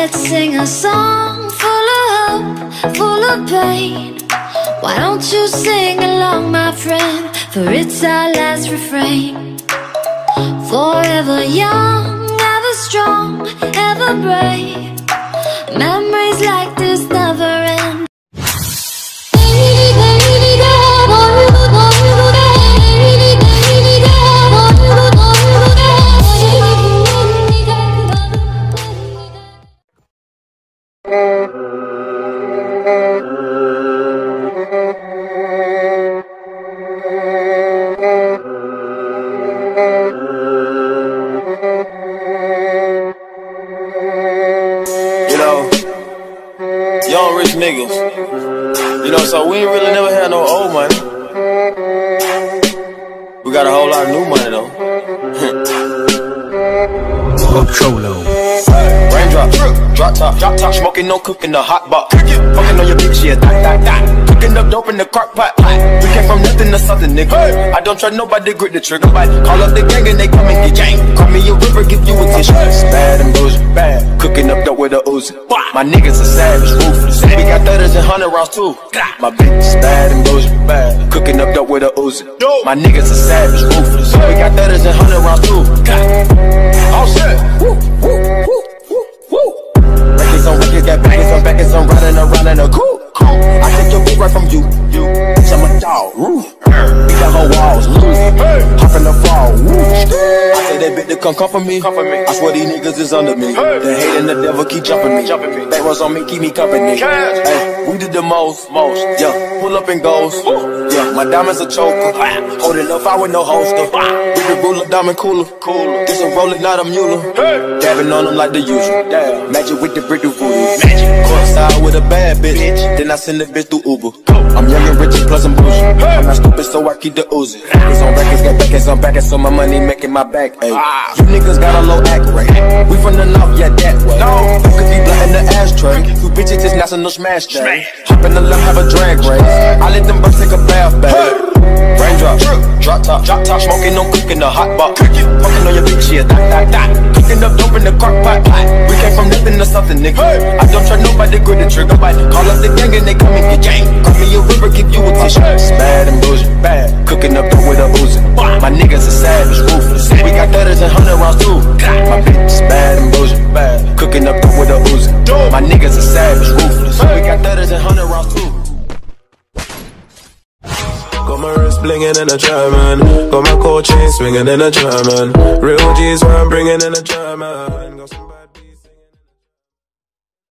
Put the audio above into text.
Let's sing a song full of hope, full of pain. Why don't you sing along, my friend? For it's our last refrain. Forever young, ever strong, ever brave. Memories like this never end. Young rich niggas, you know, so we ain't really never had no old money. We got a whole lot of new money though. Cholo. Raindrop, drop top, smoking, no cooking, the hot box. Fucking on your bitch, yeah, that. Cooking up dope in the crock pot. We came from nothing to something, nigga. I don't try nobody, grip the trigger. Call up the gang and they come and get gang. Call me a river, give you a tissue. Bad and bullshit, bad. Cooking up dope with a Uzi. My niggas are savage, ruthless. We got 30s and 100 rounds too. My bitch is bad and bullshit, bad. Cooking up dope with a Uzi. My niggas are savage, ruthless. We got 30s and 100 rounds too. Oh shit. Records on records, got baggers on baggers, I'm riding around in a coupe. I take your bitch right from you. Bitch, I'm a dog. Beat down her walls, hop in the fall. I say that bitch to come for me. I swear these niggas is under me. The hate and the devil keep jumping me. Back rows on me, keep me company. Hey, we did the most. Yeah, pull up and goes. Yeah, my diamonds a choker. Holding up, I with no holster. We can roll a diamond cooler. This a rolling, not a mule. Dabbing on them like the usual. Magic with the brick do voodoo. Courtside with a bad bitch. Then I send the bitch through Uber. I'm young and rich and plus I'm bougie. I'm not stupid, so I keep the Uzi. Records on records, got backers on backers, so my money making my back. Ay. You niggas got a low act rate. We from the north, yeah, that way. You could be blunt in the ashtray. You bitches just national smash day. Hop in the left, have a drag race. I let them birds take a bath, baby. Raindrop, drop top, smoking, no cooking, the hot box. Fucking on your bitch, yeah, that. Cooking up dope in the crock pot. We came from nothing to something, nigga. I don't try nobody, grip the trigger. Call up the gang and they come and get gang. Call me a river, give you a tissue. Bad and bullshit, bad. Cooking up dope with a Uzi. My niggas are savage, ruthless. We got 30s and 100 rounds too. My bitch is bad and bullshit, bad. Cooking up dope with a Uzi. My niggas are savage, ruthless. We got 30s and 100 rounds too. Got my wrist blingin' in a German. Got my cold chain swinging in a German. Real G's where I'm bringing in a German.